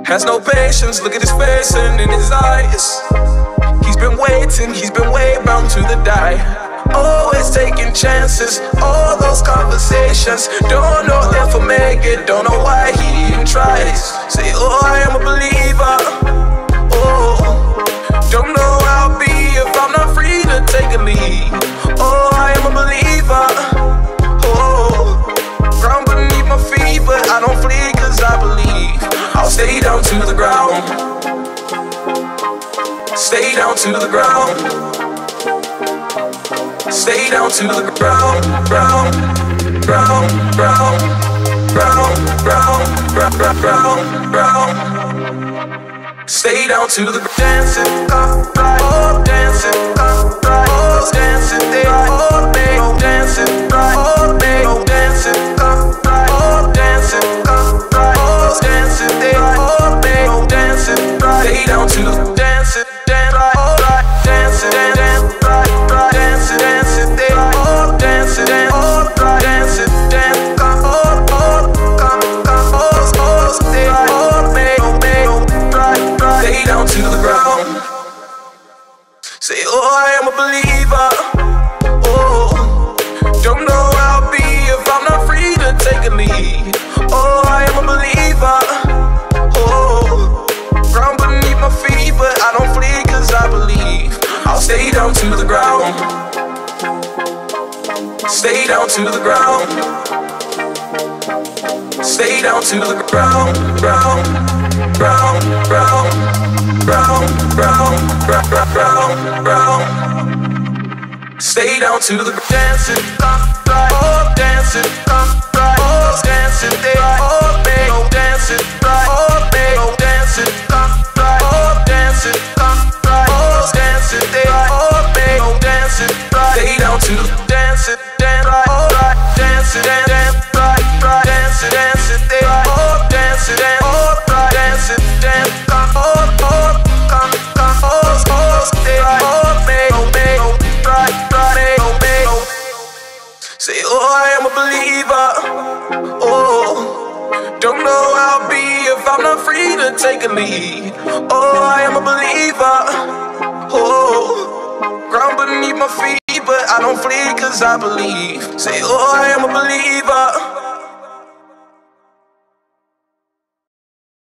Has no patience, look at his face and in his eyes. He's been way bound to the die. Always taking chances, all those conversations. Don't know if I'll make it, don't know why he even tries. Say, oh, I am a believer. Oh, don't know how I'll be if I'm not free to take a lead. Oh, I am a believer. Oh, ground beneath my feet, but I don't flee cause I believe. I'll stay down to the ground. Stay down to the ground. Stay down to the ground, ground, ground, ground, ground, ground, ground, ground, ground. Stay down to the dancing, oh, dancing, oh, dancing, they all make, oh, dancing, oh, make, oh, dancing, oh, dancing, oh, dancing, they all make, oh, dancing, stay down to the dancing, dancing, dancing, dancing, they all dancing, all dancing, dancing, they all make, stay down to the ground. Say, oh, I am a believer. Oh, don't know how I'll be if I'm not free to take a lead. Oh, I am a believer. Oh, ground beneath my feet, but I don't flee cause I believe. I'll stay down to the ground. Stay down to the ground. Stay down to the ground, ground, ground, ground, ground, ground, ground, ground, ground. Stay down to the dancing, oh, dancing, oh, dancing, they all make, oh, dancing, oh, make, oh, dancing, oh, dancing, oh, dancing, they all make, oh, dancing, stay down to the dancing, dancing, dancing, dancing, dancing, they all dancing, all dancing, dancing, they all make, say, oh, I am a believer. Oh, don't know how I'll be if I'm not free to take a lead. Oh, I am a believer. Oh, ground beneath my feet, but I don't flee cause I believe. Say, oh, I am a believer.